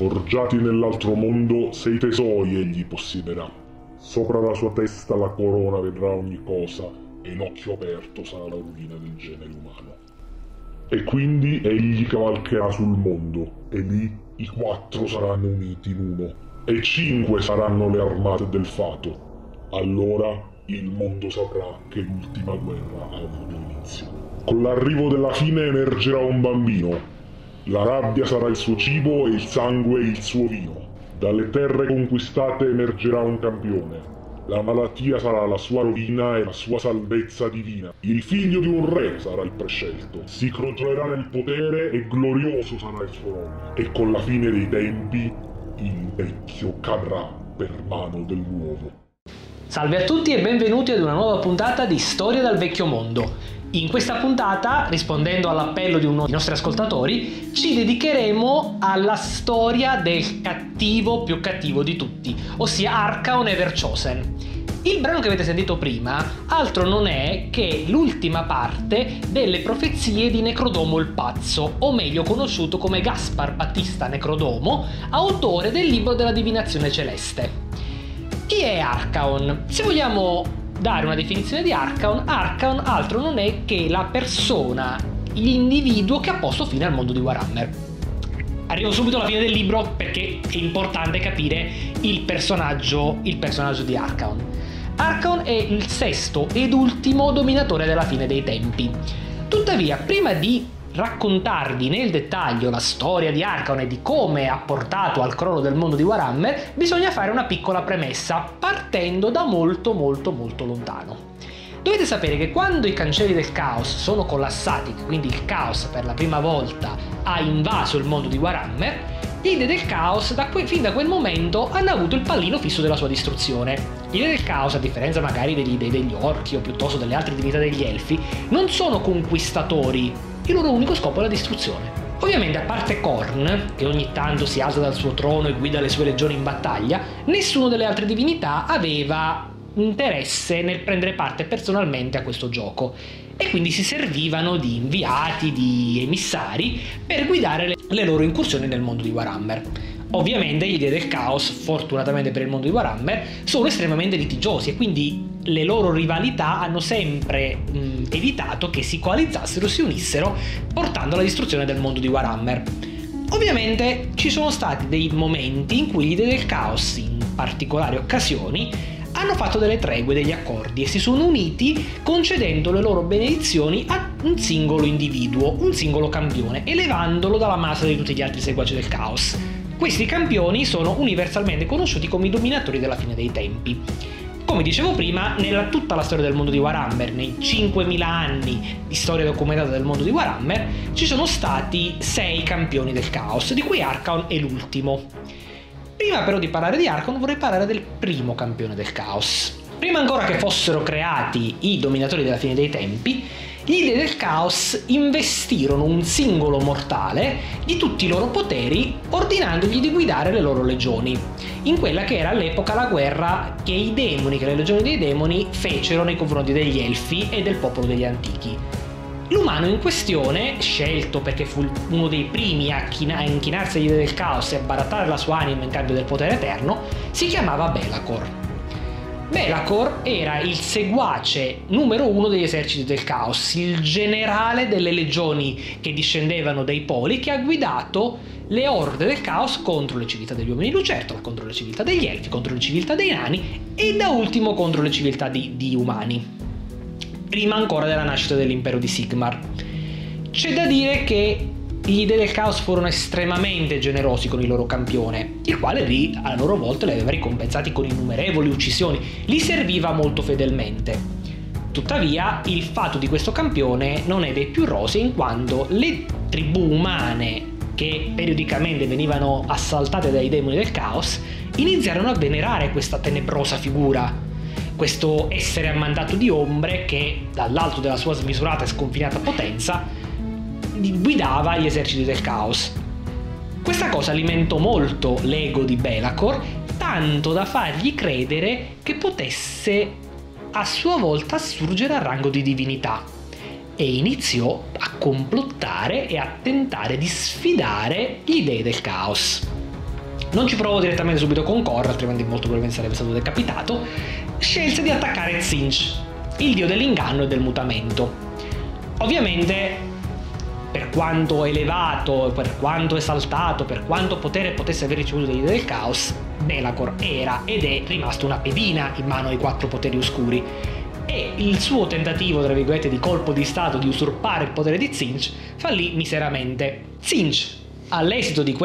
Forgiati nell'altro mondo 6 tesori egli possiederà. Sopra la sua testa la corona vedrà ogni cosa, e in occhio aperto sarà la rovina del genere umano. E quindi egli cavalcherà sul mondo, e lì i 4 saranno uniti in uno, e 5 saranno le armate del fato. Allora il mondo saprà che l'ultima guerra ha avuto inizio. Con l'arrivo della fine emergerà un bambino. La rabbia sarà il suo cibo e il sangue il suo vino. Dalle terre conquistate emergerà un campione. La malattia sarà la sua rovina e la sua salvezza divina. Il figlio di un re sarà il prescelto. Si crocerà nel potere e glorioso sarà il suo nome. E con la fine dei tempi il vecchio cadrà per mano del nuovo. Salve a tutti e benvenuti ad una nuova puntata di Storia dal Vecchio Mondo. In questa puntata, rispondendo all'appello di uno dei nostri ascoltatori, ci dedicheremo alla storia del cattivo più cattivo di tutti, ossia Archaon Ever Chosen. Il brano che avete sentito prima altro non è che l'ultima parte delle profezie di Necrodomo il Pazzo, o meglio conosciuto come Gaspar Battista Necrodomo, autore del libro della divinazione celeste. Chi è Archaon? Se vogliamo dare una definizione di Archaon altro non è che la persona, l'individuo che ha posto fine al mondo di Warhammer. Arrivo subito alla fine del libro perché è importante capire il personaggio di Archaon. Archaon è il sesto ed ultimo dominatore della fine dei tempi. Tuttavia, prima di raccontarvi nel dettaglio la storia di Archaon e di come ha portato al crollo del mondo di Warhammer, bisogna fare una piccola premessa, partendo da molto lontano. Dovete sapere che quando i cancelli del caos sono collassati, quindi il caos per la prima volta ha invaso il mondo di Warhammer, gli dei del caos fin da quel momento hanno avuto il pallino fisso della sua distruzione. Gli dei del caos, a differenza magari degli dei degli orchi o piuttosto delle altre divinità degli elfi, non sono conquistatori. Il loro unico scopo è la distruzione. Ovviamente, a parte Khorne, che ogni tanto si alza dal suo trono e guida le sue legioni in battaglia, nessuna delle altre divinità aveva interesse nel prendere parte personalmente a questo gioco, e quindi si servivano di inviati, di emissari per guidare le loro incursioni nel mondo di Warhammer. Ovviamente gli dei del caos, fortunatamente per il mondo di Warhammer, sono estremamente litigiosi e quindi le loro rivalità hanno sempre evitato che si coalizzassero, si unissero, portando alla distruzione del mondo di Warhammer. Ovviamente ci sono stati dei momenti in cui gli dei del caos, in particolari occasioni, hanno fatto delle tregue, degli accordi e si sono uniti concedendo le loro benedizioni a un singolo individuo, un singolo campione, elevandolo dalla massa di tutti gli altri seguaci del caos. Questi campioni sono universalmente conosciuti come i dominatori della fine dei tempi. Come dicevo prima, nella tutta la storia del mondo di Warhammer, nei 5000 anni di storia documentata del mondo di Warhammer, ci sono stati 6 campioni del caos, di cui Archaon è l'ultimo. Prima però di parlare di Archaon vorrei parlare del primo campione del caos. Prima ancora che fossero creati i dominatori della fine dei tempi, gli dei del caos investirono un singolo mortale di tutti i loro poteri, ordinandogli di guidare le loro legioni, in quella che era all'epoca la guerra che le legioni dei demoni fecero nei confronti degli elfi e del popolo degli antichi. L'umano in questione, scelto perché fu uno dei primi a inchinarsi agli dei del caos e a barattare la sua anima in cambio del potere eterno, si chiamava Be'lakor. Be'lakor era il seguace numero 1 degli eserciti del caos, il generale delle legioni che discendevano dai poli, che ha guidato le orde del caos contro le civiltà degli uomini lucertola, contro le civiltà degli elfi, contro le civiltà dei nani e da ultimo contro le civiltà di umani, prima ancora della nascita dell'impero di Sigmar. C'è da dire che gli dei del caos furono estremamente generosi con il loro campione, il quale lì a loro volta li aveva ricompensati con innumerevoli uccisioni, li serviva molto fedelmente. Tuttavia il fatto di questo campione non è dei più rosei, in quanto le tribù umane che periodicamente venivano assaltate dai demoni del caos iniziarono a venerare questa tenebrosa figura, questo essere ammantato di ombre che dall'alto della sua smisurata e sconfinata potenza guidava gli eserciti del caos. Questa cosa alimentò molto l'ego di Be'lakor, tanto da fargli credere che potesse a sua volta assurgere al rango di divinità, e iniziò a complottare e a tentare di sfidare gli dei del caos. non ci provò direttamente subito con Korra, altrimenti molto probabilmente sarebbe stato decapitato, scelse di attaccare Tzeentch, il dio dell'inganno e del mutamento. Ovviamente, per quanto elevato, per quanto esaltato, per quanto potere potesse aver ricevuto dagli dei del caos, Be'lakor era ed è rimasto una pedina in mano ai 4 poteri oscuri, e il suo tentativo, tra virgolette, di colpo di stato di usurpare il potere di Tzeentch fallì miseramente. Tzeentch, all'esito di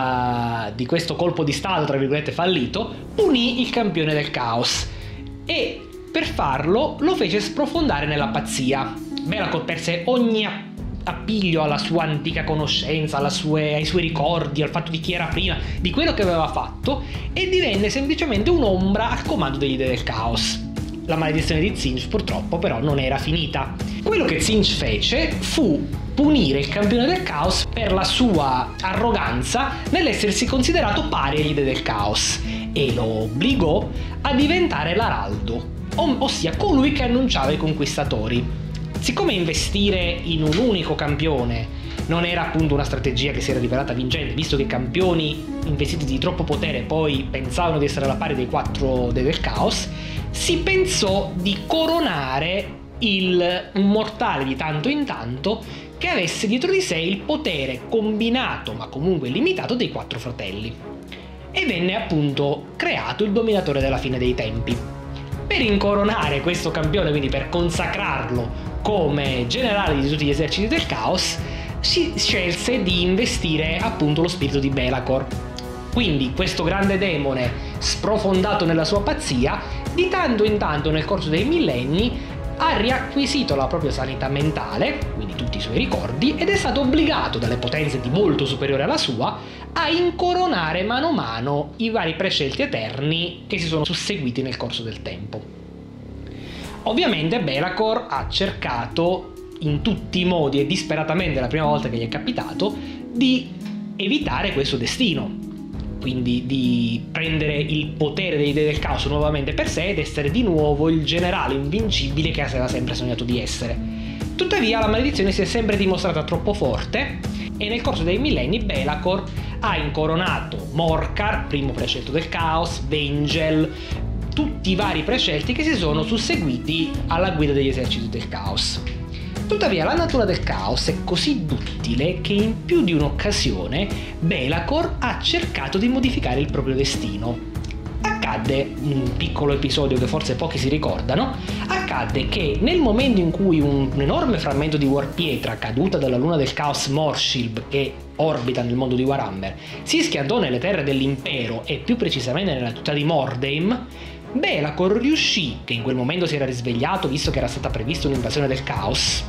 questo colpo di stato, tra virgolette, fallito, punì il campione del caos e per farlo lo fece sprofondare nella pazzia. Be'lakor perse ogni appiglio alla sua antica conoscenza, ai suoi ricordi, al fatto di chi era prima, di quello che aveva fatto, e divenne semplicemente un'ombra al comando degli dei del caos. La maledizione di Tzeentch purtroppo però non era finita. Quello che Tzeentch fece fu punire il campione del caos per la sua arroganza nell'essersi considerato pari agli dei del caos e lo obbligò a diventare l'araldo, ossia colui che annunciava i conquistatori. Siccome investire in un unico campione non era appunto una strategia che si era rivelata vincente, visto che i campioni investiti di troppo potere poi pensavano di essere alla pari dei 4 dei del caos, si pensò di coronare un mortale di tanto in tanto che avesse dietro di sé il potere combinato ma comunque limitato dei 4 fratelli. E venne appunto creato il dominatore della fine dei tempi. Per incoronare questo campione, quindi per consacrarlo come generale di tutti gli eserciti del caos, si scelse di investire appunto lo spirito di Be'lakor. Quindi questo grande demone, sprofondato nella sua pazzia, di tanto in tanto nel corso dei millenni ha riacquisito la propria sanità mentale, quindi tutti i suoi ricordi, ed è stato obbligato dalle potenze di molto superiore alla sua a incoronare mano a mano i vari prescelti eterni che si sono susseguiti nel corso del tempo. Ovviamente Be'lakor ha cercato in tutti i modi e disperatamente la prima volta che gli è capitato di evitare questo destino, quindi di prendere il potere dei dei del caos nuovamente per sé ed essere di nuovo il generale invincibile che aveva sempre sognato di essere. Tuttavia la maledizione si è sempre dimostrata troppo forte e nel corso dei millenni Be'lakor ha incoronato Morkar, primo prescelto del caos, Vangel, tutti i vari prescelti che si sono susseguiti alla guida degli eserciti del caos. Tuttavia la natura del caos è così duttile che in più di un'occasione Be'lakor ha cercato di modificare il proprio destino. Accadde un piccolo episodio che forse pochi si ricordano. Accadde che nel momento in cui un enorme frammento di Warpietra caduta dalla luna del caos Morshilb, che orbita nel mondo di Warhammer, si schiantò nelle terre dell'impero e più precisamente nella città di Mordheim, Be'lakor riuscì, che in quel momento si era risvegliato visto che era stata prevista un'invasione del caos,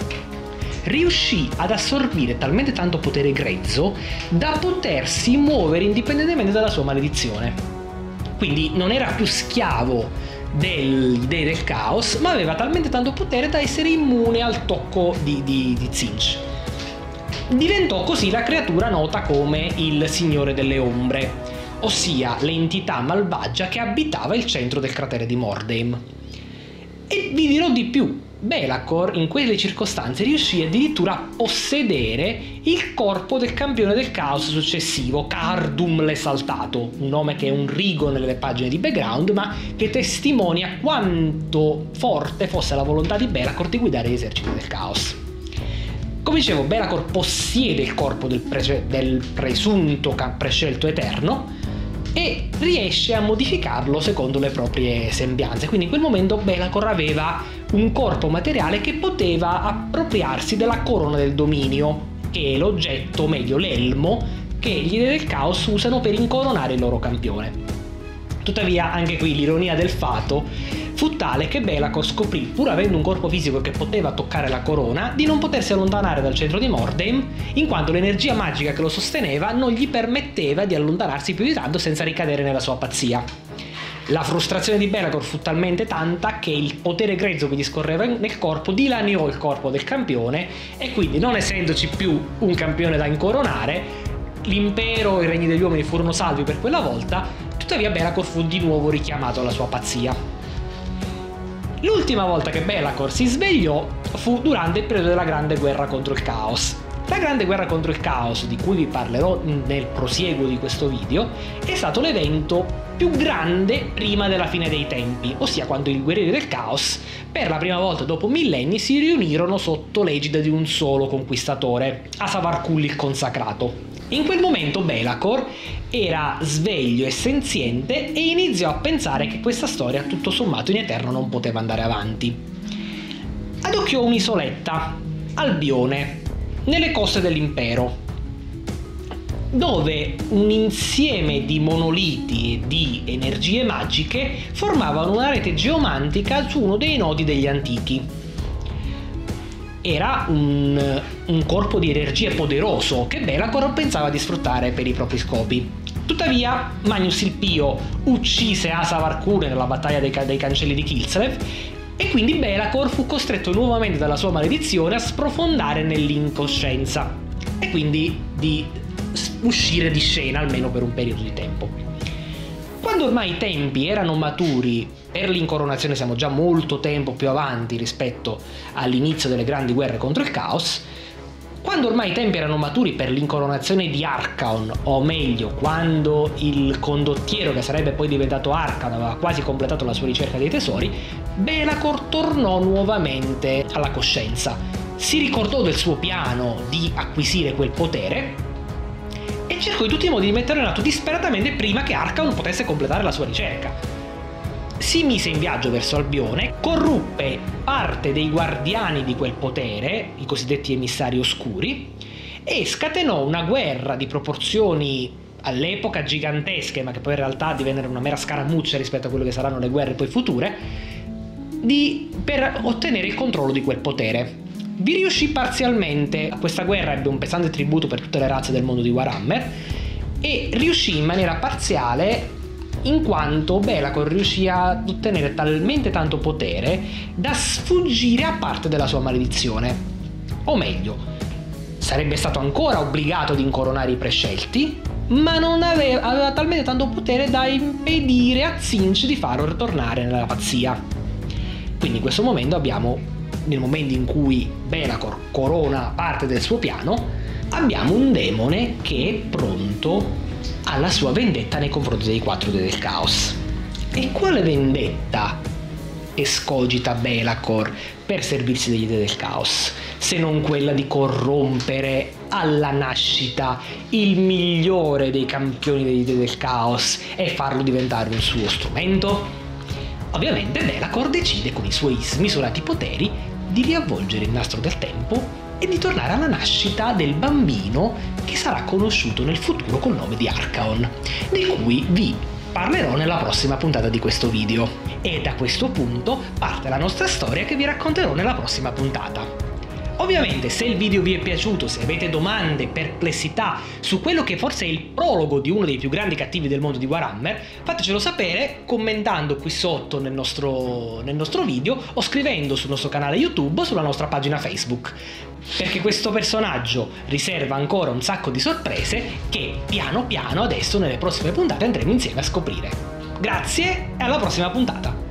riuscì ad assorbire talmente tanto potere grezzo da potersi muovere indipendentemente dalla sua maledizione. Quindi non era più schiavo dei dei del caos, ma aveva talmente tanto potere da essere immune al tocco di Tzeentch. Diventò così la creatura nota come il Signore delle Ombre, ossia l'entità malvagia che abitava il centro del cratere di Mordheim. E vi dirò di più, Be'lakor in quelle circostanze riuscì addirittura a possedere il corpo del campione del caos successivo, Khardum l'Esaltato, un nome che è un rigo nelle pagine di background, ma che testimonia quanto forte fosse la volontà di Be'lakor di guidare gli eserciti del caos. Come dicevo, Be'lakor possiede il corpo del presunto prescelto eterno e riesce a modificarlo secondo le proprie sembianze. Quindi in quel momento Be'lakor aveva un corpo materiale che poteva appropriarsi della corona del dominio, che è l'oggetto, meglio l'elmo, che gli dei del caos usano per incoronare il loro campione. Tuttavia anche qui l'ironia del fato fu tale che Be'lakor scoprì, pur avendo un corpo fisico che poteva toccare la corona, di non potersi allontanare dal centro di Mordheim, in quanto l'energia magica che lo sosteneva non gli permetteva di allontanarsi più di tanto senza ricadere nella sua pazzia. La frustrazione di Be'lakor fu talmente tanta che il potere grezzo che gli scorreva nel corpo dilaniò il corpo del campione e quindi, non essendoci più un campione da incoronare, l'impero e i regni degli uomini furono salvi per quella volta. Tuttavia Be'lakor fu di nuovo richiamato alla sua pazzia. L'ultima volta che Be'lakor si svegliò fu durante il periodo della Grande Guerra contro il Caos. La grande guerra contro il caos, di cui vi parlerò nel prosieguo di questo video, è stato l'evento più grande prima della fine dei tempi, ossia quando i guerrieri del caos, per la prima volta dopo millenni, si riunirono sotto l'egida di un solo conquistatore, Asavarkul il consacrato. In quel momento Belacor era sveglio e senziente e iniziò a pensare che questa storia, tutto sommato, in eterno non poteva andare avanti. Adocchiò un'isoletta, Albione, nelle coste dell'impero, dove un insieme di monoliti e di energie magiche formavano una rete geomantica su uno dei nodi degli antichi. Era un corpo di energie poderoso che Belacor pensava di sfruttare per i propri scopi. Tuttavia Magnus il Pio uccise Asavarkul nella battaglia dei cancelli di Kilslev, e quindi Belacor fu costretto nuovamente dalla sua maledizione a sprofondare nell'incoscienza e quindi di uscire di scena almeno per un periodo di tempo. Quando ormai i tempi erano maturi per l'incoronazione, siamo già molto tempo più avanti rispetto all'inizio delle grandi guerre contro il caos, quando ormai i tempi erano maturi per l'incoronazione di Archaon, o meglio, quando il condottiero che sarebbe poi diventato Archaon aveva quasi completato la sua ricerca dei tesori, Belacor tornò nuovamente alla coscienza. Si ricordò del suo piano di acquisire quel potere e cercò in tutti i modi di metterlo in atto disperatamente prima che Archaon potesse completare la sua ricerca. Si mise in viaggio verso Albione, corruppe parte dei guardiani di quel potere, i cosiddetti emissari oscuri, e scatenò una guerra di proporzioni all'epoca gigantesche, ma che poi in realtà divennero una mera scaramuccia rispetto a quelle che saranno le guerre poi future, per ottenere il controllo di quel potere. Vi riuscì parzialmente. Questa guerra ebbe un pesante tributo per tutte le razze del mondo di Warhammer e riuscì in maniera parziale in quanto Belacor riuscì ad ottenere talmente tanto potere da sfuggire a parte della sua maledizione. O meglio, sarebbe stato ancora obbligato ad incoronare i prescelti, ma non aveva talmente tanto potere da impedire a Tzeentch di farlo ritornare nella pazzia. Quindi in questo momento abbiamo, nel momento in cui Belacor corona parte del suo piano, abbiamo un demone che è pronto alla sua vendetta nei confronti dei quattro dei del caos. E quale vendetta escogita Belacor per servirsi degli dei del caos, se non quella di corrompere alla nascita il migliore dei campioni degli dei del caos e farlo diventare un suo strumento? Ovviamente Belacor decide, con i suoi smisurati poteri, di riavvolgere il nastro del tempo e di tornare alla nascita del bambino che sarà conosciuto nel futuro col nome di Archaon, di cui vi parlerò nella prossima puntata di questo video. E da questo punto parte la nostra storia che vi racconterò nella prossima puntata. Ovviamente, se il video vi è piaciuto, se avete domande, perplessità su quello che forse è il prologo di uno dei più grandi cattivi del mondo di Warhammer, fatecelo sapere commentando qui sotto nel nostro video o scrivendo sul nostro canale YouTube o sulla nostra pagina Facebook, perché questo personaggio riserva ancora un sacco di sorprese che piano piano adesso nelle prossime puntate andremo insieme a scoprire. Grazie e alla prossima puntata!